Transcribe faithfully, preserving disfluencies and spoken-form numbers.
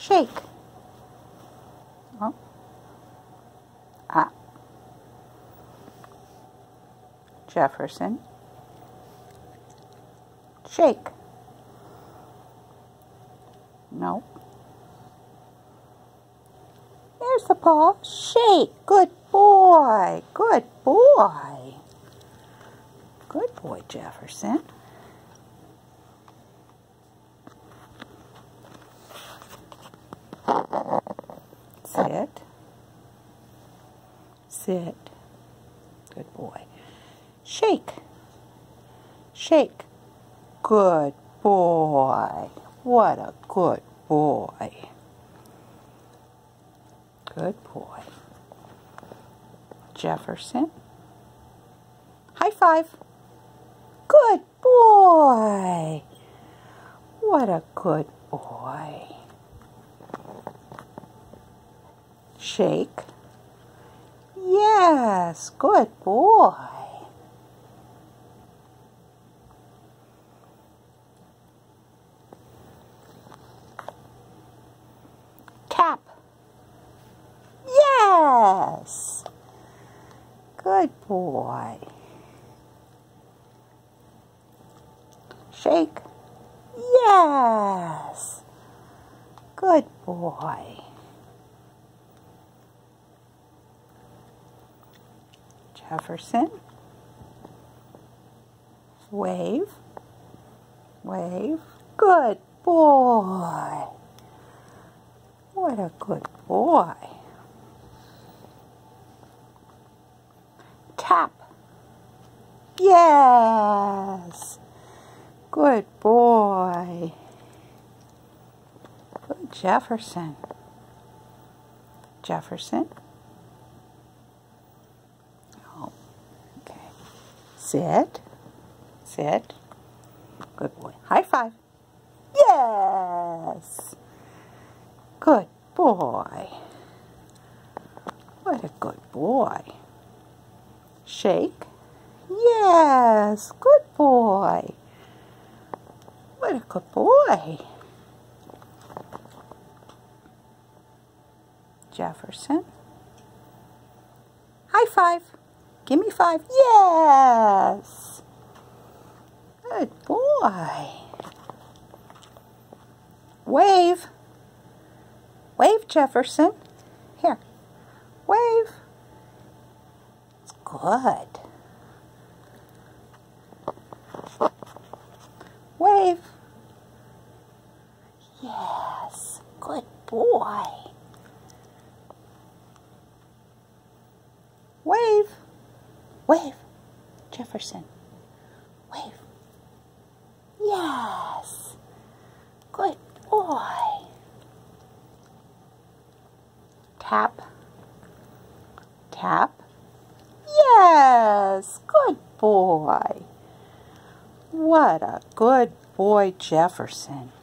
Shake. Oh. Ah. Jefferson. Shake. No. There's the paw. Shake. Good boy. Good boy. Good boy, Jefferson. Sit. Sit. Good boy. Shake. Shake. Good boy. What a good boy. Good boy. Jefferson. High five. Good boy. What a good boy. Shake. Yes, good boy. Tap. Yes. Good boy. Shake. Yes. Good boy. Jefferson. Wave. Wave. Good boy. What a good boy. Tap. Yes. Good boy. Good Jefferson. Jefferson. Oh, okay. Sit. Sit. Good boy. High five. Yes. Good boy. What a good boy. Shake. Yes. Good boy. What a good boy. Jefferson. High five. Give me five. Yes. Good boy. Wave. Wave, Jefferson. Here. Wave. It's good. Wave. Yes. Good boy. Wave. Wave. Jefferson. Wave. Yes. Good boy. Tap. Tap. Yes. Good boy. What a good boy, Jefferson.